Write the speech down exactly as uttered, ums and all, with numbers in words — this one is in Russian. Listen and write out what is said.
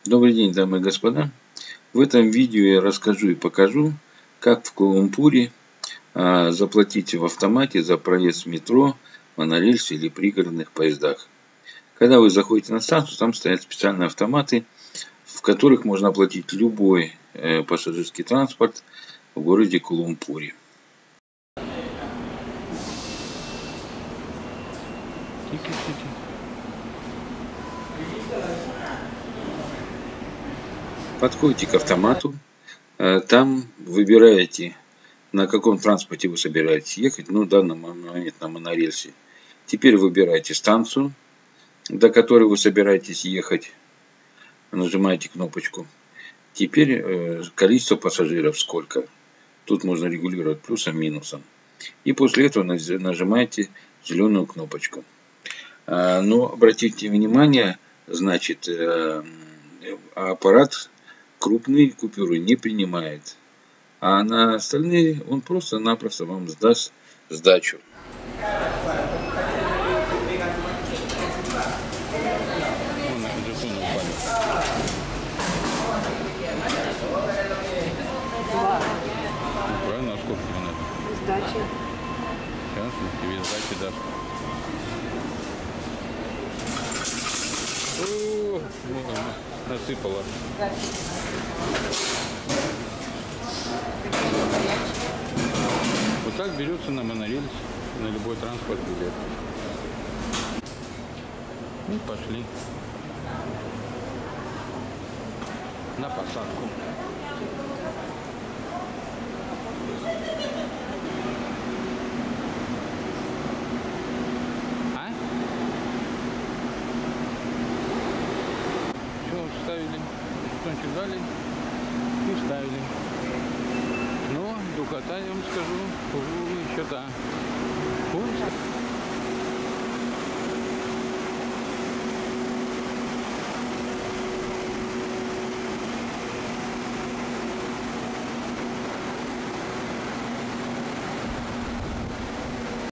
Добрый день, дамы и господа. В этом видео я расскажу и покажу, как в Куала-Лумпуре а, заплатить в автомате за проезд в метро, монорельсе или пригородных поездах. Когда вы заходите на станцию, там стоят специальные автоматы, в которых можно оплатить любой э, пассажирский транспорт в городе Куала-Лумпуре. Подходите к автомату, там выбираете, на каком транспорте вы собираетесь ехать, ну, в данный момент на монорельсе. Теперь выбираете станцию, до которой вы собираетесь ехать, нажимаете кнопочку. Теперь количество пассажиров сколько. Тут можно регулировать плюсом, минусом. И после этого нажимаете зеленую кнопочку. Но обратите внимание, значит, аппарат крупные купюры не принимает, а на остальные он просто-напросто вам сдаст сдачу. Правильно, а сколько тебе надо? Сдачи. Сейчас тебе сдачи дашь. О, насыпала. Вот так берется на монорельс, на любой транспорт билет. Ну, пошли. На посадку. А? Все, ставили. Что-нибудь дали и ставили. Но духота, я вам скажу, еще да.